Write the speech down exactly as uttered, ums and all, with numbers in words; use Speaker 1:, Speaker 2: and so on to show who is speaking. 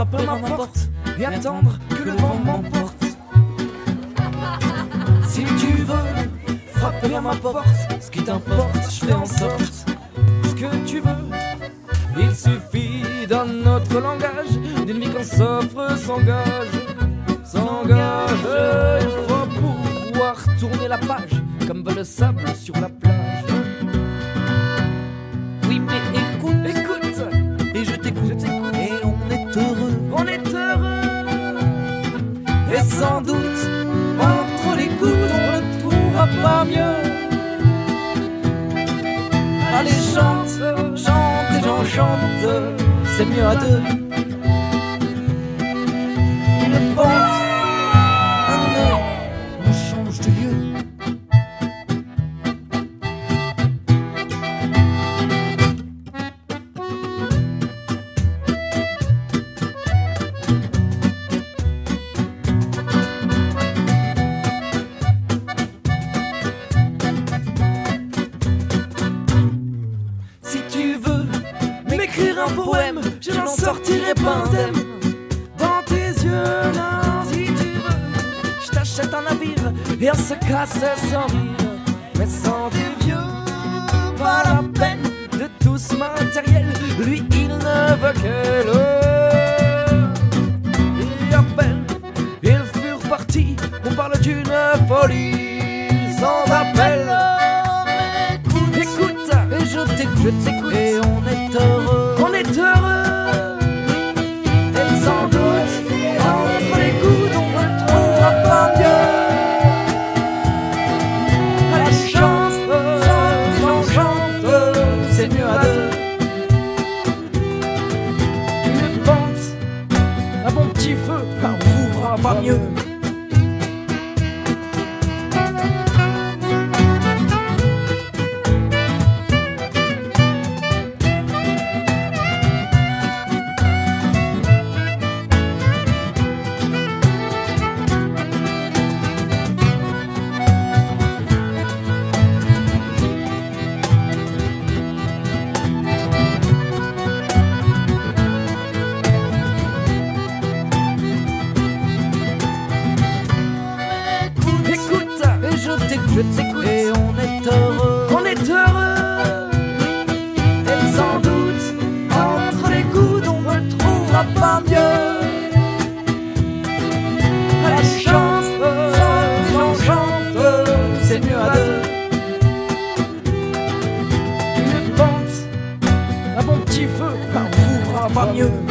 Speaker 1: frapper à ma porte et attendre que le vent m'emporte. Si tu veux frapper à ma porte, ce qui t'importe, je fais en sorte. Ce que tu veux, il suffit dans notre langage d'une vie qu'on s'offre, s'engage, s'engage. Il faut pouvoir tourner la page comme va le sable sur la plage.
Speaker 2: Oui mais écoute,
Speaker 1: Écoute,
Speaker 2: et je t'écoute,
Speaker 1: je t'écoute,
Speaker 2: et on est heureux.
Speaker 1: on est heureux. Et sans doute, entre les gouttes, on ne trouvera pas mieux. Allez, chante, chante et j'en chante, c'est mieux à deux. Une pente, un nœud, on change de lieu. Si tu veux m'écrire un poème, je n'en sortirai pas indemne. Dans tes yeux, là, si tu veux, je t'achète un navire et on se casse sans rire. Mais sans des vieux, pas la peine de tout ce matériel. Lui, il ne veut qu'elle. Et à peine, ils furent partis, on parle d'une folie sans appel. Écoute, et je t'écoute, t'écoute, et on est heureux, on est heureux. Et sans doute, entre les coudes, on ne trouvera pas mieux. À la chance, chante et j'en chante, c'est mieux à deux. Une pente, un bon petit feu, on trouvera pas mieux. Je t'écoute, et on est heureux, on est heureux. Et sans doute, entre les coudes, on ne trouvera pas mieux. À la chance, chante et j'en chante, c'est mieux à deux. Une pente, un bon petit feu, on ne trouvera pas mieux.